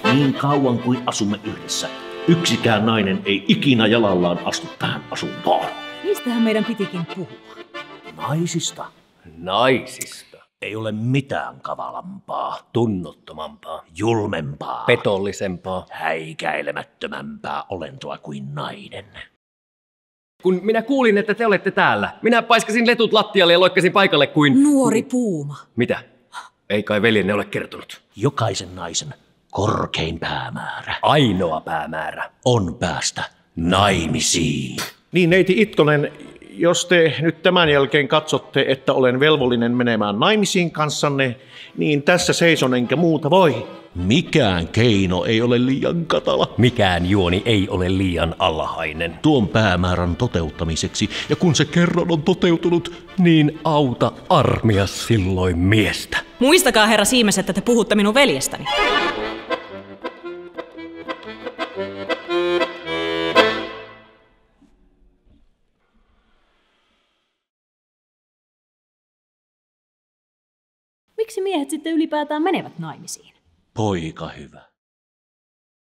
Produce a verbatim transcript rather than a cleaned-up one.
Niin kauan kuin asumme yhdessä, yksikään nainen ei ikinä jalallaan astu tähän asuntoon. Mistähän meidän pitikin puhua? Naisista. Naisista. Ei ole mitään kavalampaa, Tunnottomampaa. julmempaa, Petollisempaa. häikäilemättömämpää olentoa kuin nainen. Kun minä kuulin, että te olette täällä, minä paiskasin letut lattialle ja loikkasin paikalle kuin... Nuori puuma. Mitä? Ei kai veljenne ole kertonut. Jokaisen naisen korkein päämäärä Ainoa päämäärä. on päästä naimisiin. Niin, neiti Itkonen, jos te nyt tämän jälkeen katsotte, että olen velvollinen menemään naimisiin kanssanne, niin tässä seison enkä muuta voi. Mikään keino ei ole liian katala Mikään juoni ei ole liian alhainen. tuon päämäärän toteuttamiseksi, ja kun se kerran on toteutunut, Niin auta armia silloin miestä. Muistakaa, herra Siimes, että te puhutte minun veljestäni. Miksi miehet sitten ylipäätään menevät naimisiin? poika hyvä,